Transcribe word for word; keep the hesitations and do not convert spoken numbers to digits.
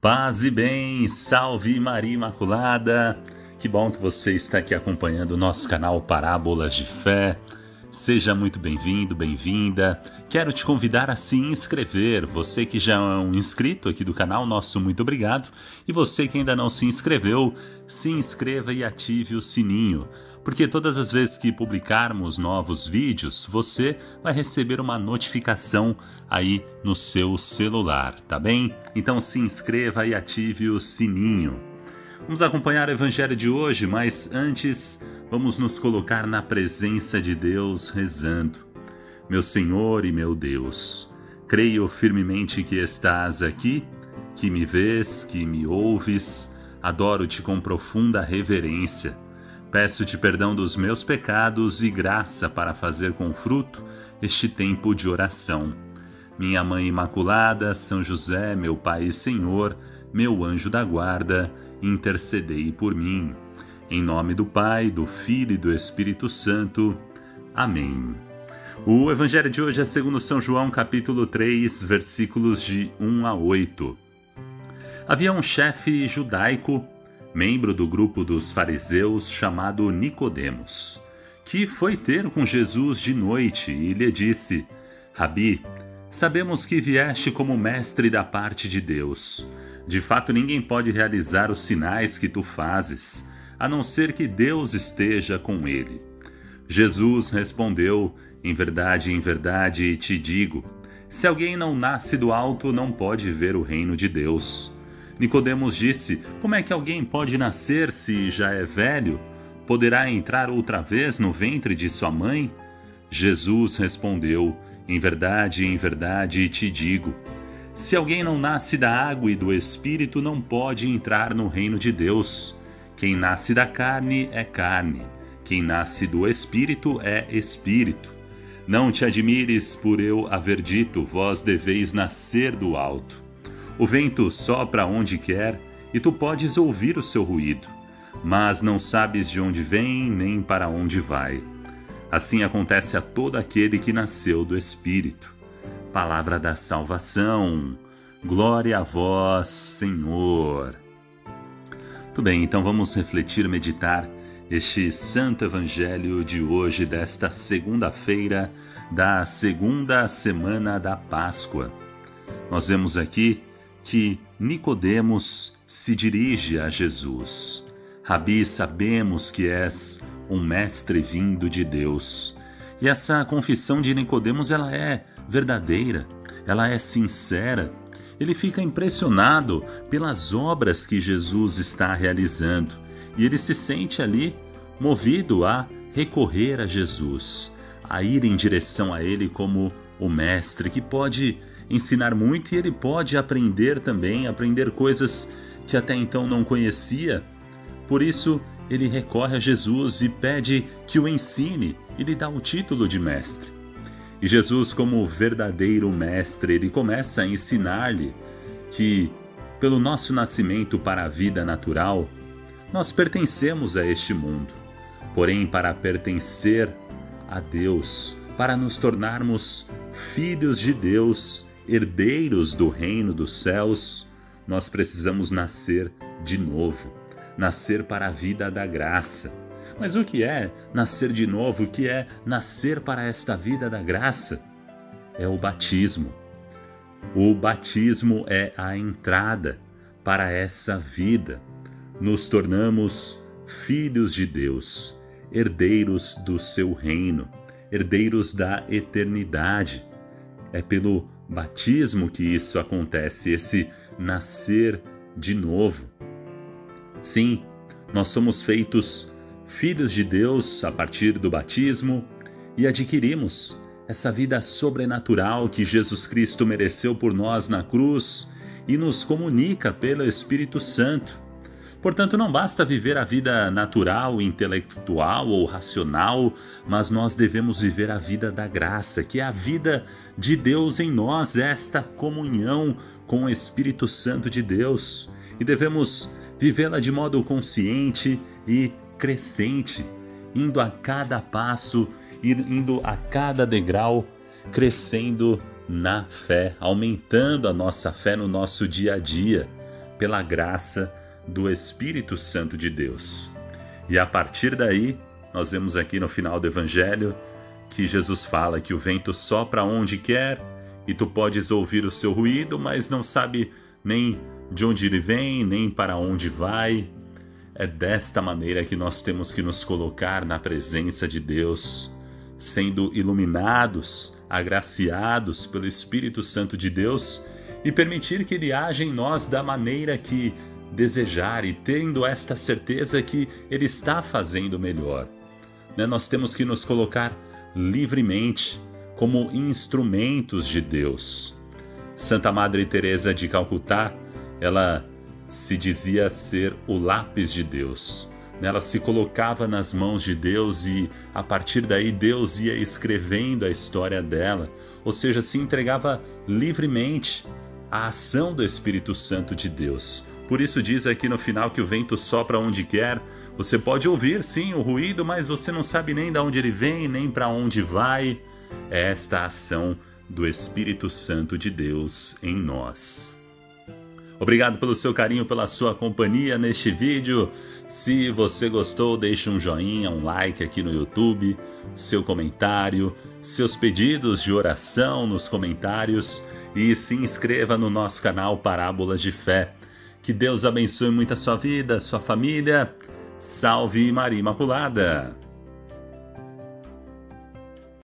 Paz e bem, salve Maria Imaculada! Que bom que você está aqui acompanhando o nosso canal Parábolas de Fé. Seja muito bem-vindo, bem-vinda. Quero te convidar a se inscrever. Você que já é um inscrito aqui do canal, nosso muito obrigado. E você que ainda não se inscreveu, se inscreva e ative o sininho. Porque todas as vezes que publicarmos novos vídeos, você vai receber uma notificação aí no seu celular, tá bem? Então se inscreva e ative o sininho. Vamos acompanhar o Evangelho de hoje, mas antes vamos nos colocar na presença de Deus rezando. Meu Senhor e meu Deus, creio firmemente que estás aqui, que me vês, que me ouves, adoro-te com profunda reverência. Peço-te perdão dos meus pecados e graça para fazer com fruto este tempo de oração. Minha Mãe Imaculada, São José, meu Pai e Senhor, meu anjo da guarda, intercedei por mim. Em nome do Pai, do Filho e do Espírito Santo. Amém. O Evangelho de hoje é segundo São João, capítulo três, versículos de um a oito. Havia um chefe judaico, membro do grupo dos fariseus, chamado Nicodemos, que foi ter com Jesus de noite e lhe disse: Rabi, sabemos que vieste como mestre da parte de Deus. De fato, ninguém pode realizar os sinais que tu fazes, a não ser que Deus esteja com ele. Jesus respondeu: Em verdade, em verdade te digo, se alguém não nasce do alto, não pode ver o reino de Deus. Nicodemos disse: Como é que alguém pode nascer se já é velho? Poderá entrar outra vez no ventre de sua mãe? Jesus respondeu: Em verdade, em verdade te digo, se alguém não nasce da água e do Espírito, não pode entrar no reino de Deus. Quem nasce da carne é carne, quem nasce do Espírito é Espírito. Não te admires por eu haver dito, vós deveis nascer do alto. O vento sopra onde quer, e tu podes ouvir o seu ruído, mas não sabes de onde vem nem para onde vai. Assim acontece a todo aquele que nasceu do Espírito. Palavra da salvação. Glória a vós, Senhor. Tudo bem, então vamos refletir, meditar este Santo Evangelho de hoje, desta segunda-feira da segunda semana da Páscoa. Nós vemos aqui que Nicodemos se dirige a Jesus. Rabi, sabemos que és um mestre vindo de Deus. E essa confissão de Nicodemos, ela é verdadeira, ela é sincera. Ele fica impressionado pelas obras que Jesus está realizando e ele se sente ali movido a recorrer a Jesus, a ir em direção a ele como o mestre que pode ensinar muito e ele pode aprender também, aprender coisas que até então não conhecia. Por isso, ele recorre a Jesus e pede que o ensine e lhe dá o título de mestre. E Jesus, como verdadeiro mestre, ele começa a ensinar-lhe que, pelo nosso nascimento para a vida natural, nós pertencemos a este mundo. Porém, para pertencer a Deus, para nos tornarmos filhos de Deus, herdeiros do reino dos céus, nós precisamos nascer de novo, nascer para a vida da graça. Mas o que é nascer de novo? O que é nascer para esta vida da graça? É o batismo. O batismo é a entrada para essa vida. Nos tornamos filhos de Deus, herdeiros do seu reino, herdeiros da eternidade. É pelo batismo que isso acontece, esse nascer de novo. Sim, nós somos feitos filhos de Deus a partir do batismo e adquirimos essa vida sobrenatural que Jesus Cristo mereceu por nós na cruz e nos comunica pelo Espírito Santo. Portanto, não basta viver a vida natural, intelectual ou racional, mas nós devemos viver a vida da graça, que é a vida de Deus em nós, esta comunhão com o Espírito Santo de Deus. E devemos vivê-la de modo consciente e crescente, indo a cada passo, indo a cada degrau, crescendo na fé, aumentando a nossa fé no nosso dia a dia, pela graça do Espírito Santo de Deus. E a partir daí, nós vemos aqui no final do Evangelho que Jesus fala que o vento sopra onde quer e tu podes ouvir o seu ruído, mas não sabe nem de onde ele vem, nem para onde vai. É desta maneira que nós temos que nos colocar na presença de Deus, sendo iluminados, agraciados pelo Espírito Santo de Deus e permitir que Ele age em nós da maneira que desejar e tendo esta certeza que Ele está fazendo melhor. Né? Nós temos que nos colocar livremente como instrumentos de Deus. Santa Madre Teresa de Calcutá, ela se dizia ser o lápis de Deus. Ela se colocava nas mãos de Deus e, a partir daí, Deus ia escrevendo a história dela, ou seja, se entregava livremente à ação do Espírito Santo de Deus. Por isso diz aqui no final que o vento sopra onde quer. Você pode ouvir, sim, o ruído, mas você não sabe nem de onde ele vem, nem para onde vai. É esta a ação do Espírito Santo de Deus em nós. Obrigado pelo seu carinho, pela sua companhia neste vídeo. Se você gostou, deixe um joinha, um like aqui no YouTube, seu comentário, seus pedidos de oração nos comentários e se inscreva no nosso canal Parábolas de Fé. Que Deus abençoe muito a sua vida, a sua família. Salve Maria Imaculada!